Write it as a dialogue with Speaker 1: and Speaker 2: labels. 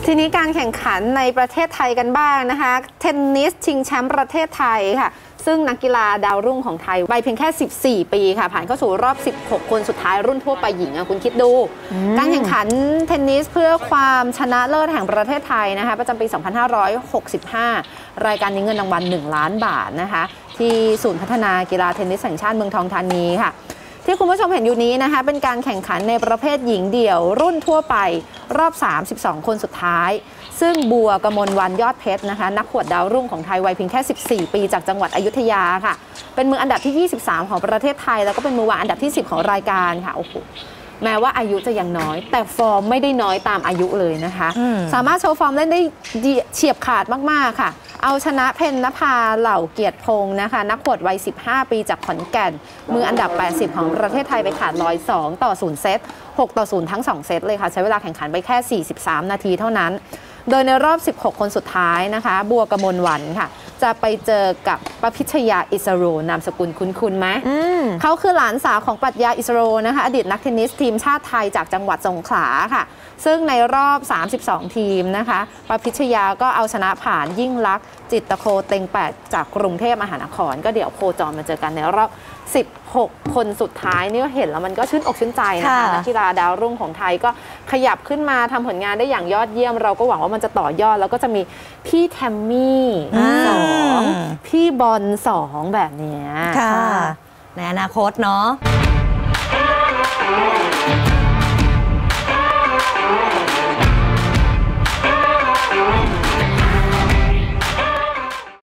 Speaker 1: ทีนี้การแข่งขันในประเทศไทยกันบ้างนะคะเทนนิสชิงแชมป์ประเทศไทยค่ะซึ่งนักกีฬาดาวรุ่งของไทยวัยเพียงแค่14 ปีค่ะผ่านเข้าสู่รอบ16 คนสุดท้ายรุ่นทั่วไปหญิงคุณคิดดูการแข่งขันเทนนิสเพื่อความชนะเลิศแห่งประเทศไทยนะคะประจำปี 2565 รายการนี้เงินรางวัล1 ล้านบาทนะคะที่ศูนย์พัฒนากีฬาเทนนิสแห่งชาติเมืองทองธานีค่ะที่คุณผู้ชมเห็นอยู่นี้นะคะเป็นการแข่งขันในประเภทหญิงเดี่ยวรุ่นทั่วไปรอบ32 คนสุดท้ายซึ่งบัวกมลวรรณยอดเพชรนะคะนักขวดดาวรุ่งของไทยวัยเพียงแค่14 ปีจากจังหวัดอยุธยาค่ะเป็นมืออันดับที่23ของประเทศไทยแล้วก็เป็นมือวางอันดับที่10ของรายการค่ะโอ้โหแม้ว่าอายุจะยังน้อยแต่ฟอร์มไม่ได้น้อยตามอายุเลยนะคะสามารถโชว์ฟอร์มเล่นได้เฉียบขาดมากๆค่ะเอาชนะเพ็ญนภาเหล่าเกียรติพงศ์นะคะนักขวดวัย15 ปีจากขอนแก่นมืออันดับ80ของประเทศไทยไปขาด102 ต่อ 0 เซต6 ต่อ 0 ทั้ง 2 เซตเลยค่ะใช้เวลาแข่งขันไปแค่43 นาทีเท่านั้นโดยในรอบ16 คนสุดท้ายนะคะบัวกมลวรรณค่ะจะไปเจอกับปพิชยาอิสโรนามสกุลคุ้นๆไหมเขาคือหลานสาวของปรัชญาอิสโรนะคะอดีตนักเทนนิสทีมชาติไทยจากจังหวัดสงขลาค่ะซึ่งในรอบ32 ทีมนะคะปพิชยาก็เอาชนะผ่านยิ่งลักษณ์จิตโคเต็ง8จากกรุงเทพมหานครก็เดี๋ยวโคจรมาเจอกันในรอบ16 คนสุดท้ายนี่เห็นแล้วมันก็ชื่นอกชื่นใจนะคะนักกีฬาดาวรุ่งของไทยก็ขยับขึ้นมาทำผลงานได้อย่างยอดเยี่ยมเราก็หวังว่ามันจะต่อยอดแล้วก็จะมีพี่แทมมี่2พี่บอล2แบบนี้
Speaker 2: ค่ะในอนาคตเนาะ